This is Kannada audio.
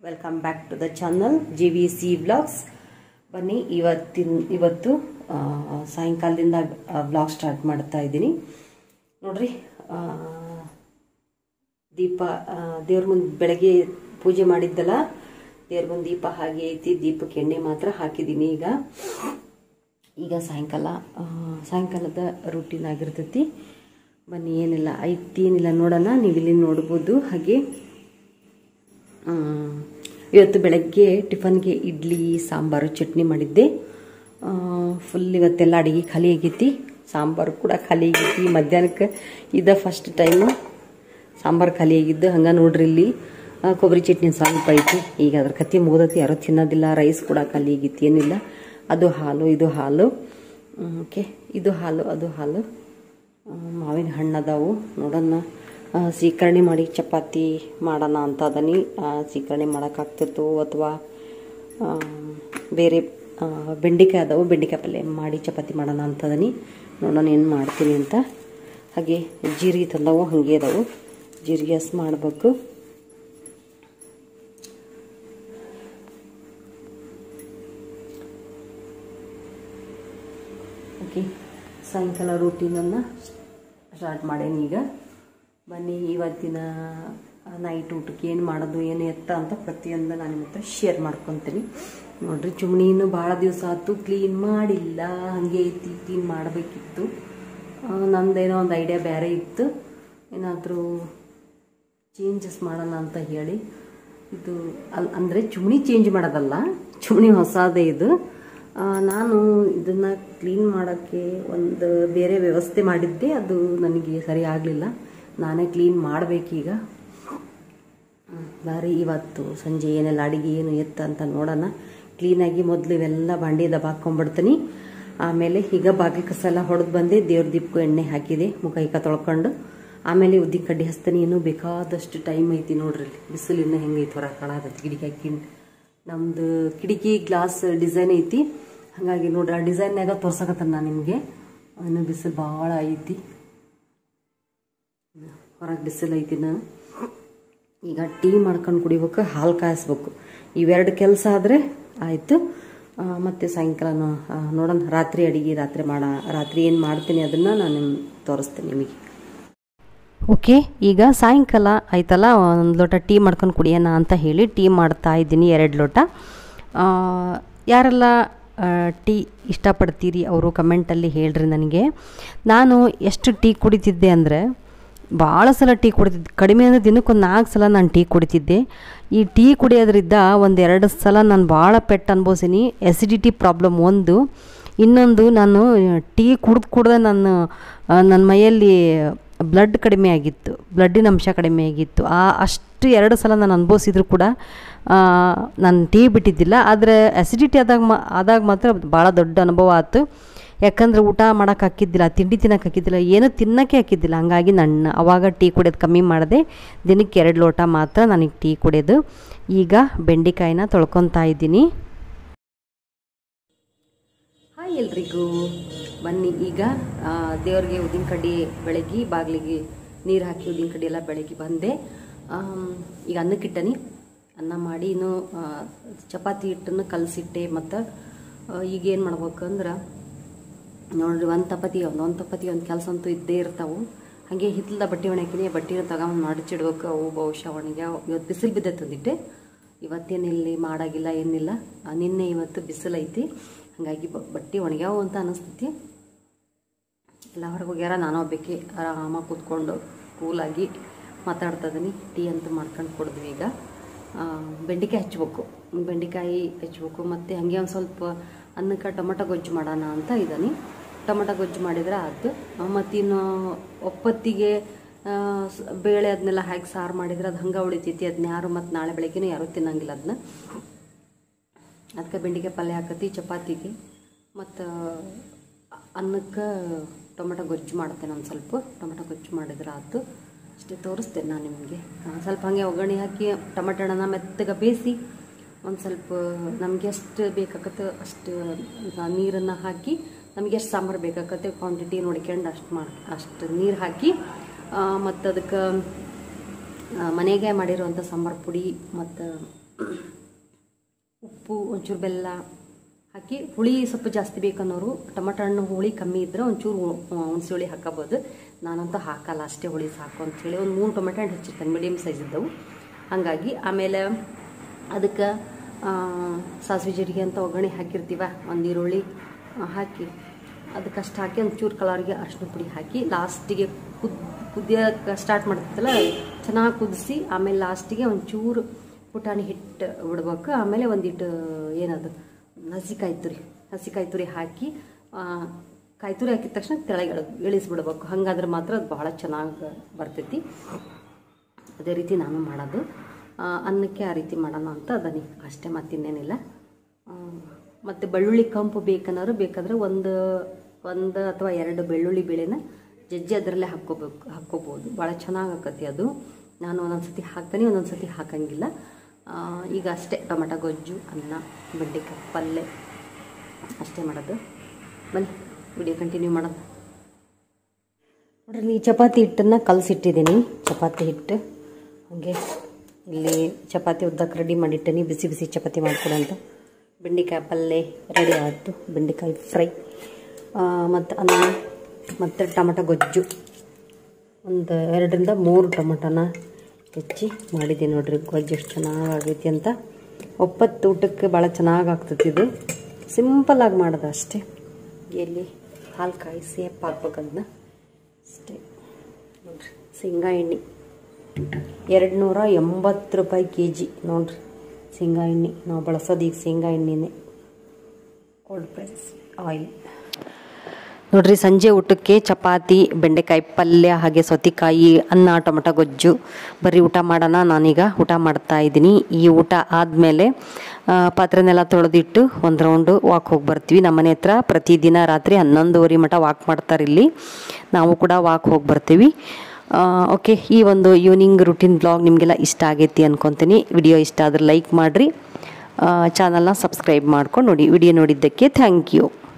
Welcome back to the channel GVC vlogs. ಬನ್ನಿ, ಇವತ್ತು ಸಾಯಂಕಾಲದಿಂದ ವ್ಲಾಗ್ ಸ್ಟಾರ್ಟ್ ಮಾಡ್ತಾ ಇದ್ದೀನಿ. ನೋಡ್ರಿ, ದೀಪ ದೇವ್ರ ಮುಂದೆ ಬೆಳಗ್ಗೆ ಪೂಜೆ ಮಾಡಿದ್ದಲ್ಲ, ದೇವ್ರ ಮುಂದೆ ದೀಪ ಹಾಗೆ ಐತಿ. ದೀಪಕ್ಕೆ ಎಣ್ಣೆ ಮಾತ್ರ ಹಾಕಿದ್ದೀನಿ. ಈಗ ಸಾಯಂಕಾಲದ ರೂಟೀನ್ ಆಗಿರ್ತೈತಿ. ಬನ್ನಿ, ಏನಿಲ್ಲ ಐತಿ ಏನಿಲ್ಲ ನೋಡೋಣ. ನೀವು ಇಲ್ಲಿ ನೋಡ್ಬೋದು. ಹಾಗೆ ಇವತ್ತು ಬೆಳಗ್ಗೆ ಟಿಫನ್ಗೆ ಇಡ್ಲಿ, ಸಾಂಬಾರು, ಚಟ್ನಿ ಮಾಡಿದ್ದೆ. ಫುಲ್ ಇವತ್ತೆಲ್ಲ ಅಡುಗೆ ಖಾಲಿ ಆಗೈತಿ. ಸಾಂಬಾರು ಕೂಡ ಖಾಲಿ ಆಗೈತಿ. ಮಧ್ಯಾಹ್ನಕ್ಕೆ ಇದ ಫಸ್ಟ್ ಟೈಮು ಸಾಂಬಾರು ಖಾಲಿ ಆಗಿದ್ದು. ಹಂಗೆ ನೋಡ್ರಿ, ಇಲ್ಲಿ ಕೊಬ್ಬರಿ ಚಟ್ನಿ ಸ್ವಲ್ಪ ಐತಿ. ಈಗ ಅದ್ರ ಕತ್ತಿ ಮುಗ್ದತಿ, ಯಾರೋ ತಿನ್ನೋದಿಲ್ಲ. ರೈಸ್ ಕೂಡ ಖಾಲಿ ಆಗೈತಿ. ಏನಿಲ್ಲ, ಅದು ಹಾಲು, ಇದು ಹಾಲು. ಓಕೆ, ಇದು ಹಾಲು, ಅದು ಹಾಲು. ಮಾವಿನ ಹಣ್ಣು ಅದಾವು. ನೋಡೋಣ, ಸೀಕರಣೆ ಮಾಡಿ ಚಪಾತಿ ಮಾಡೋಣ ಅಂತ ಅದನಿ. ಸೀಕರಣೆ ಮಾಡೋಕ್ಕಾಗ್ತಿತ್ತು ಅಥವಾ ಬೇರೆ ಬೆಂಡೆಕಾಯಿ ಅದಾವು, ಬೆಂಡೆಕಾಯಿ ಪಲ್ಯ ಮಾಡಿ ಚಪಾತಿ ಮಾಡೋಣ ಅಂತ ಅದನಿ. ನೋಡೋಣ ಏನು ಮಾಡ್ತೀನಿ ಅಂತ. ಹಾಗೆ ಜೀರಿಗೆ ತಂದವು, ಹಾಗೆ ಅದಾವು. ಜೀರಿಗೆ ಹಸ್ ಮಾಡಬೇಕು. ಓಕೆ, ಸಾಯಂಕಾಲ ರೂಟೀನನ್ನು ಸ್ಟಾರ್ಟ್ ಮಾಡೇನಿ ಈಗ. ಬನ್ನಿ, ಇವತ್ತಿನ ನೈಟ್ ಊಟಕ್ಕೆ ಏನು ಮಾಡೋದು, ಏನು ಎತ್ತ ಅಂತ ಪ್ರತಿಯೊಂದು ನಾನು ನಿಮ್ಮ ಹತ್ರ ಶೇರ್ ಮಾಡ್ಕೊತೀನಿ. ನೋಡ್ರಿ, ಚಿಮ್ಣಿನೂ ಭಾಳ ದಿವಸ ಆಯ್ತು ಕ್ಲೀನ್ ಮಾಡಿಲ್ಲ. ಹಾಗೆ ಐತಿ, ಕ್ಲೀನ್ ಮಾಡಬೇಕಿತ್ತು. ನಂದೇನೋ ಒಂದು ಐಡಿಯಾ ಬೇರೆ ಇತ್ತು, ಏನಾದರೂ ಚೇಂಜಸ್ ಮಾಡೋಣ ಅಂತ ಹೇಳಿ. ಇದು ಅಂದರೆ ಚಿಮ್ಣಿ ಚೇಂಜ್ ಮಾಡೋದಲ್ಲ, ಚಿಮ್ಣಿ ಹೊಸದೇ ಇದು. ನಾನು ಇದನ್ನು ಕ್ಲೀನ್ ಮಾಡೋಕ್ಕೆ ಒಂದು ಬೇರೆ ವ್ಯವಸ್ಥೆ ಮಾಡಿದ್ದೆ. ಅದು ನನಗೆ ಸರಿ ಆಗಲಿಲ್ಲ. ನಾನೇ ಕ್ಲೀನ್ ಮಾಡಬೇಕೀಗ. ಬಾರಿ, ಇವತ್ತು ಸಂಜೆ ಏನೆಲ್ಲ ಅಡುಗೆ ಏನು ಎತ್ತ ಅಂತ ನೋಡೋಣ. ಕ್ಲೀನಾಗಿ ಮೊದಲು ಇವೆಲ್ಲ ಬಾಂಡಿ ದಬಾಕೊಂಡ್ಬಿಡ್ತೀನಿ. ಆಮೇಲೆ ಈಗ ಬಾಗಿಲು ಕಸ ಎಲ್ಲ ಹೊಡೆದು ಬಂದೆ. ದೇವ್ರ ದೀಪಕ್ಕೂ ಎಣ್ಣೆ ಹಾಕಿದೆ. ಮುಖ ಈಗ ತೊಳ್ಕೊಂಡು ಆಮೇಲೆ ಉದ್ದಿನ ಕಡ್ಡಿ ಹಚ್ತೀನಿ. ಇನ್ನೂ ಬೇಕಾದಷ್ಟು ಟೈಮ್ ಐತಿ. ನೋಡ್ರಿ, ಬಿಸಿಲು ಇನ್ನೂ ಹೆಂಗೈತಿ, ಹೊರ ಕಾಣತೈತಿ. ಕಿಟಕಿ ಹಾಕಿ ನಮ್ಮದು ಕಿಟಕಿ ಗ್ಲಾಸ್ ಡಿಸೈನ್ ಐತಿ. ಹಾಗಾಗಿ ನೋಡ್ರಿ, ಆ ಡಿಸೈನ್ನಾಗ ತೋರ್ಸಕತ್ತ ನಾನು ನಿಮಗೆ. ಇನ್ನೂ ಬಿಸಿಲು ಭಾಳ ಐತಿ, ಹೊರಗೆ ಬಿಸಿಲು ಐತಿ. ನಾನು ಈಗ ಟೀ ಮಾಡ್ಕೊಂಡು ಕುಡಿಬೇಕು, ಹಾಲು ಕಾಯಿಸ್ಬೇಕು. ಇವೆರಡು ಕೆಲಸ ಆದರೆ ಆಯಿತು. ಮತ್ತು ಸಾಯಂಕಾಲ ನೋಡೋಣ, ರಾತ್ರಿ ಅಡುಗೆ ರಾತ್ರಿ ಏನು ಮಾಡ್ತೀನಿ ಅದನ್ನು ನಾನು ತೋರಿಸ್ತೀನಿ ನಿಮಗೆ. ಓಕೆ, ಈಗ ಸಾಯಂಕಾಲ ಆಯ್ತಲ್ಲ, ಒಂದು ಲೋಟ ಟೀ ಮಾಡ್ಕೊಂಡು ಕುಡಿಯೋಣ ಅಂತ ಹೇಳಿ ಟೀ ಮಾಡ್ತಾ ಇದ್ದೀನಿ. 2 ಲೋಟ. ಯಾರೆಲ್ಲ ಟೀ ಇಷ್ಟಪಡ್ತೀರಿ ಅವರು ಕಮೆಂಟಲ್ಲಿ ಹೇಳ್ರಿ ನನಗೆ. ನಾನು ಎಷ್ಟು ಟೀ ಕುಡಿತಿದ್ದೆ ಅಂದರೆ, ಭಾಳ ಸಲ ಟೀ ಕುಡಿತಿದ್ದೆ. ಕಡಿಮೆ ಅಂದರೆ ದಿನಕ್ಕೊಂದು 4 ಸಲ ನಾನು ಟೀ ಕುಡಿತಿದ್ದೆ. ಈ ಟೀ ಕುಡಿಯೋದ್ರಿಂದ 1-2 ಸಲ ನಾನು ಭಾಳ ಪೆಟ್ಟು ಅನ್ಭವಿಸೀನಿ. ಎಸಿಡಿಟಿ ಪ್ರಾಬ್ಲಮ್ ಒಂದು. ಇನ್ನೊಂದು, ನಾನು ಟೀ ಕುಡ್ದೆ ನನ್ನ ಮೈಯಲ್ಲಿ ಬ್ಲಡ್ ಕಡಿಮೆ ಆಗಿತ್ತು, ಬ್ಲಡ್ಡಿನ ಅಂಶ ಕಡಿಮೆ ಆಗಿತ್ತು. ಅಷ್ಟು 2 ಸಲ ನಾನು ಅನುಭವಿಸಿದ್ರು ಕೂಡ ನಾನು ಟೀ ಬಿಟ್ಟಿದ್ದಿಲ್ಲ. ಆದರೆ ಆ್ಯಸಿಡಿಟಿ ಆದಾಗ ಮಾತ್ರ ಭಾಳ ದೊಡ್ಡ ಅನುಭವ ಆಯ್ತು. ಯಾಕಂದರೆ ಊಟ ಮಾಡೋಕೆ ಹಾಕಿದ್ದಿಲ್ಲ, ತಿಂಡಿ ತಿನ್ನೋಕೆ ಹಾಕಿದ್ದಿಲ್ಲ, ಏನೂ ತಿನ್ನೋಕ್ಕೆ ಹಾಕಿದ್ದಿಲ್ಲ. ಹಂಗಾಗಿ ನಾನು ಅವಾಗ ಟೀ ಕುಡಿಯೋದು ಕಮ್ಮಿ ಮಾಡಿದೆ. ದಿನಕ್ಕೆ 2 ಲೋಟ ಮಾತ್ರ ನನಗೆ ಟೀ ಕುಡಿಯೋದು. ಈಗ ಬೆಂಡೆಕಾಯಿನ ತೊಳ್ಕೊತಾ ಇದ್ದೀನಿ. ಹಾಯ್ ಎಲ್ರಿಗೂ, ಬನ್ನಿ. ಈಗ ದೇವ್ರಿಗೆ ಉದ್ದಿನ ಕಡ್ಡಿ ಬೆಳಗ್ಗೆ ಬಾಗಿಲಿಗೆ ನೀರು ಹಾಕಿ ಉದ್ದಿನ ಕಡ್ಡಿ ಎಲ್ಲ ಬೆಳಗ್ಗೆ ಬಂದೆ. ಈಗ ಅನ್ನಕ್ಕಿಟ್ಟನಿ. ಅನ್ನ ಮಾಡಿ ಇನ್ನೂ ಚಪಾತಿ ಹಿಟ್ಟನ್ನು ಕಲಸಿಟ್ಟೆ. ಮತ್ತು ಈಗೇನು ಮಾಡ್ಬೇಕಂದ್ರೆ ನೋಡ್ರಿ, ಒಂದು ತಪ್ಪತಿ ಒಂದು ಕೆಲಸ ಅಂತೂ ಇದ್ದೇ ಇರ್ತಾವೆ. ಹಾಗೆ ಹಿತ್ತಲದ ಬಟ್ಟೆ ಒಣಗಿನಿ, ಬಟ್ಟೆನ ತಗೊಂಡು ಮಡಚಿಡ್ಬೇಕು. ಅವು ಬಹುಶಃ ಒಣಗ್ಯಾವ. ಇವತ್ತು ಬಿಸಿಲು ಬಿದ್ದೈತೆ ತಂದಿಟ್ಟೆ. ಇವತ್ತೇನಿಲ್ಲಿ ಮಾಡೋಗಿಲ್ಲ, ಏನಿಲ್ಲ. ನಿನ್ನೆ ಇವತ್ತು ಬಿಸಿಲು ಐತಿ. ಹಾಗಾಗಿ ಬಟ್ಟೆ ಒಣಗ್ಯಾವು ಅಂತ ಅನ್ನಿಸ್ತೈತಿ. ಎಲ್ಲ ಹೊರಗೆ ಹೋಗ್ಯಾರ. ನಾನು ಒಬ್ಬಕ್ಕೆ ಆರಾಮಾಗಿ ಕೂತ್ಕೊಂಡು ಕೂಲಾಗಿ ಮಾತಾಡ್ತಾ ಇದ್ದೀನಿ. ಟೀ ಅಂತೂ ಮಾಡ್ಕೊಂಡು ಕೊಡಿದ್ವಿ. ಈಗ ಬೆಂಡೆಕಾಯಿ ಹಚ್ಬೇಕು. ಮತ್ತು ಹಾಗೆ ಒಂದು ಸ್ವಲ್ಪ ಅನ್ನಕ್ಕೆ ಟೊಮಟೊ ಗೊಜ್ಜು ಮಾಡೋಣ ಅಂತ ಇದ್ದೀನಿ. ಟೊಮಟೊ ಗೊಜ್ಜು ಮಾಡಿದ್ರೆ ಆಯ್ತು. ಮತ್ತಿನ್ನು ಒಪ್ಪತ್ತಿಗೆ ಬೇಳೆ ಅದನ್ನೆಲ್ಲ ಹಾಕಿ ಸಾರು ಮಾಡಿದ್ರೆ ಅದು ಹಂಗೆ ಉಳಿತೈತಿ. ಅದನ್ನ ಯಾರು ಮತ್ತು ನಾಳೆ ಬೆಳಗ್ಗೆನೂ ಯಾರೂ ತಿನ್ನಂಗಿಲ್ಲ ಅದನ್ನ. ಅದಕ್ಕೆ ಬೆಂಡೆಕಾಯಿ ಪಲ್ಯ ಹಾಕತಿ ಚಪಾತಿಗೆ. ಮತ್ತು ಅನ್ನಕ್ಕೆ ಟೊಮೆಟೊ ಗೊಜ್ಜು ಮಾಡ್ತೇನೆ. ಒಂದು ಸ್ವಲ್ಪ ಟೊಮೆಟೊ ಗೊಜ್ಜು ಮಾಡಿದ್ರೆ ಆಯ್ತು. ಅಷ್ಟೇ ತೋರಿಸ್ತೇನೆ ನಾನು ನಿಮಗೆ. ಸ್ವಲ್ಪ ಹಾಗೆ ಒಗ್ಗರಣೆ ಹಾಕಿ ಟೊಮೆಟೊ ಹಣ್ಣನ್ನ ಮೆತ್ತಗೆ ಬೇಯಿಸಿ ಒಂದು ಸ್ವಲ್ಪ ನಮಗೆ ಎಷ್ಟು ಬೇಕಾಗತ್ತೆ ಅಷ್ಟು ನೀರನ್ನು ಹಾಕಿ, ನಮಗೆ ಎಷ್ಟು ಸಾಂಬಾರು ಬೇಕಾಗತ್ತೆ ಕ್ವಾಂಟಿಟಿ ನೋಡ್ಕೊಂಡು ಅಷ್ಟು ನೀರು ಹಾಕಿ, ಮತ್ತು ಅದಕ್ಕೆ ಮನೆಗೆ ಮಾಡಿರುವಂಥ ಸಾಂಬಾರು ಪುಡಿ ಮತ್ತು ಉಪ್ಪು, ಒಂಚೂರು ಬೆಲ್ಲ ಹಾಕಿ, ಹುಳಿ ಸ್ವಲ್ಪ ಜಾಸ್ತಿ ಬೇಕನ್ನೋರು ಟೊಮೆಟೊ ಹಣ್ಣು ಹುಳಿ ಕಮ್ಮಿ ಇದ್ದರೆ ಒಂಚೂರು ಹುಣಸೆ ಹುಳಿ ಹಾಕೋಬೋದು. ನಾನಂತೂ ಹಾಕಲ್ಲ, ಅಷ್ಟೇ ಹುಳಿ ಸಾಕು ಅಂಥೇಳಿ ಒಂದು 3 ಟೊಮೆಟೊ ಹಣ್ಣು ಹೆಚ್ಚಿರ್ತೇನೆ, ಮೀಡಿಯಮ್ ಸೈಜ್ ಇದ್ದವು. ಹಾಗಾಗಿ ಆಮೇಲೆ ಅದಕ್ಕೆ ಸಾಸಿವೆ ಜೀರಿಗೆ ಅಂತ ಒಗ್ಗರಣೆ ಹಾಕಿರ್ತೀವ, ಒಂದು ಈರುಳ್ಳಿ ಹಾಕಿ ಅದಕ್ಕಷ್ಟು ಹಾಕಿ ಒಂಚೂರು ಕಲರ್ಗೆ ಅರಿಶಿನ ಪುಡಿ ಹಾಕಿ ಲಾಸ್ಟಿಗೆ ಕುದಿಯೋಕೆ ಸ್ಟಾರ್ಟ್ ಮಾಡ್ತಿತ್ತಲ್ಲ, ಚೆನ್ನಾಗಿ ಕುದಿಸಿ ಆಮೇಲೆ ಲಾಸ್ಟಿಗೆ ಒಂಚೂರು ಪುಟಾಣಿ ಹಿಟ್ಟು ಬಿಡ್ಬೇಕು. ಆಮೇಲೆ ಒಂದಿಟ್ಟು ಏನದು ಹಸಿಕಾಯಿ ತುರಿ ಹಾಕಿ ಕಾಯಿ ತುರಿ ಹಾಕಿದ ತಕ್ಷಣ ಕೆಳಗೆ ಇಳಿಸ್ಬಿಡ್ಬೇಕು. ಹಾಗಾದ್ರೆ ಮಾತ್ರ ಅದು ಭಾಳ ಚೆನ್ನಾಗಿ ಬರ್ತೈತಿ. ಅದೇ ರೀತಿ ನಾನು ಮಾಡೋದು. ಅನ್ನಕ್ಕೆ ಆ ರೀತಿ ಮಾಡೋಣ ಅಂತ ಅದನಿ ಅಷ್ಟೇ, ಮತ್ತಿನ್ನೇನಿಲ್ಲ. ಮತ್ತು ಬೆಳ್ಳುಳ್ಳಿ ಕಂಪು ಬೇಕಾದ್ರೆ ಒಂದು ಅಥವಾ 2 ಬೆಳ್ಳುಳ್ಳಿ ಬೇಳೆನ ಜಜ್ಜಿ ಅದರಲ್ಲೇ ಹಾಕ್ಕೋಬೋದು, ಭಾಳ ಚೆನ್ನಾಗಿ ಆಕತಿ ಅದು. ನಾನು ಒಂದೊಂದು ಸತಿ ಹಾಕ್ತೀನಿ, ಒಂದೊಂದು ಸತಿ ಹಾಕಂಗಿಲ್ಲ. ಈಗ ಅಷ್ಟೇ, ಟೊಮೆಟೊ ಗೊಜ್ಜು, ಅನ್ನ, ಬೆಂಡೆಕಾಯಿ ಪಲ್ಯ ಅಷ್ಟೇ ಮಾಡೋದು. ಬನ್ನಿ ವಿಡಿಯೋ ಕಂಟಿನ್ಯೂ ಮಾಡೋದು. ನೋಡ್ರಿ, ಈ ಚಪಾತಿ ಹಿಟ್ಟನ್ನು ಕಲಸಿಟ್ಟಿದ್ದೀನಿ. ಚಪಾತಿ ಹಿಟ್ಟು ಹಾಗೆ ಇಲ್ಲಿ ಚಪಾತಿ ಉದ್ದಕ್ಕೆ ರೆಡಿ ಮಾಡಿಟ್ಟೇನಿ, ಬಿಸಿ ಬಿಸಿ ಚಪಾತಿ ಮಾಡ್ಕೊಡಂತ. ಬೆಂಡೆಕಾಯಿ ಪಲ್ಯ ರೆಡಿ ಆಯಿತು, ಬೆಂಡೆಕಾಯಿ ಫ್ರೈ ಮತ್ತು ಅನ್ನ ಮತ್ತು ಟೊಮೆಟೊ ಗೊಜ್ಜು. ಒಂದು 2ರಿಂದ 3 ಟೊಮೆಟೊನ ಹೆಚ್ಚಿ ಮಾಡಿದ್ದೀನಿ. ನೋಡ್ರಿ ಗೊಜ್ಜು ಎಷ್ಟು ಚೆನ್ನಾಗೈತಿ ಅಂತ. ಒಪ್ಪತ್ತು ಊಟಕ್ಕೆ ಭಾಳ ಚೆನ್ನಾಗಿ ಆಗ್ತೈತಿ. ಇದು ಸಿಂಪಲ್ಲಾಗಿ ಮಾಡೋದು ಅಷ್ಟೇ. ಎಲ್ಲಿ ಹಾಲು ಕಾಯಿಸಿ ಹಾಕ್ಬೇಕು ಅದನ್ನ ಅಷ್ಟೇ. ನೋಡ್ರಿ, ಶೇಂಗಾ ಎಣ್ಣೆ 280 ರೂಪಾಯಿ kg. ನೋಡ್ರಿ, ಶೇಂಗಾ ಎಣ್ಣೆ ನಾವು ಬಳಸೋದು ಈಗ ಶೇಂಗಾ ಎಣ್ಣೆನೇ, ಕೋಲ್ಡ್ ಪ್ರೆಸ್ ಆಯಿಲ್. ನೋಡ್ರಿ, ಸಂಜೆ ಊಟಕ್ಕೆ ಚಪಾತಿ, ಬೆಂಡೆಕಾಯಿ ಪಲ್ಯ, ಹಾಗೆ ಸೌತೆಕಾಯಿ, ಅನ್ನ, ಟೊಮೆಟೊ ಗೊಜ್ಜು. ಬರ್ರಿ ಊಟ ಮಾಡೋಣ. ನಾನೀಗ ಊಟ ಮಾಡ್ತಾ ಇದ್ದೀನಿ. ಈ ಊಟ ಆದಮೇಲೆ ಪಾತ್ರೆನೆಲ್ಲ ತೊಳೆದಿಟ್ಟು ಒಂದು ರೌಂಡು ವಾಕ್ ಹೋಗಿ ಬರ್ತೀವಿ. ನಮ್ಮನೆ ಹತ್ರ ಪ್ರತಿದಿನ ರಾತ್ರಿ 11:30 ಮಟ ವಾಕ್ ಮಾಡ್ತಾರೆ ಇಲ್ಲಿ. ನಾವು ಕೂಡ ವಾಕ್ ಹೋಗಿ ಬರ್ತೀವಿ. ಓಕೆ, ಈ ಒಂದು ಈವ್ನಿಂಗ್ ರುಟೀನ್ ಬ್ಲಾಗ್ ನಿಮಗೆಲ್ಲ ಇಷ್ಟ ಆಗೈತಿ ಅನ್ಕೊತೀನಿ. ವಿಡಿಯೋ ಇಷ್ಟ ಆದರೆ ಲೈಕ್ ಮಾಡಿರಿ, ಚಾನಲ್ನ ಸಬ್ಸ್ಕ್ರೈಬ್ ಮಾಡ್ಕೊಂಡು ನೋಡಿ. ವಿಡಿಯೋ ನೋಡಿದ್ದಕ್ಕೆ ಥ್ಯಾಂಕ್ ಯು.